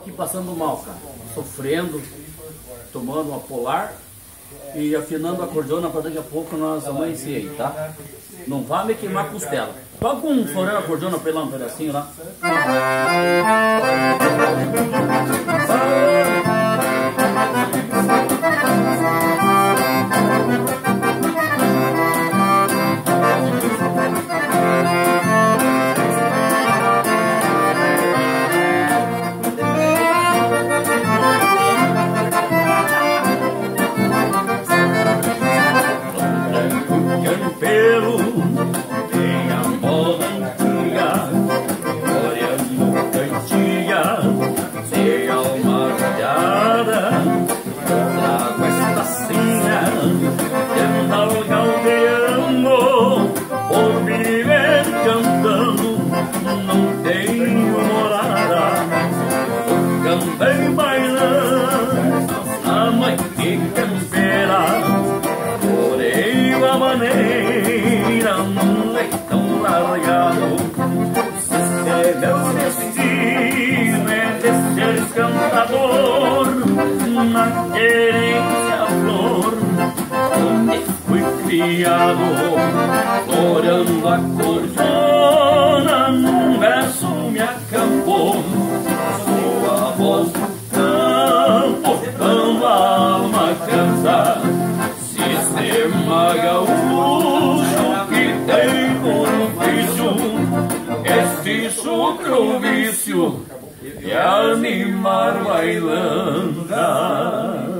aqui passando mal, cara. Sofrendo, tomando uma polar e afinando a cordiona para daqui a pouco nós amanhecer aí, tá? Não vá me queimar a costela. Toca um florando a cordiona pra ele lá um pedacinho lá. Cantei bailando a noite campera, porém a maneira num leitão largado. Se meu destino é de ser cantador, na querência flor onde fui criado, floreando a cordiona num verso me acampou. Sua voz do campo, dando a alma cansa, sistema gaúcho que tem por ofício este chucro vício de animar bailanta.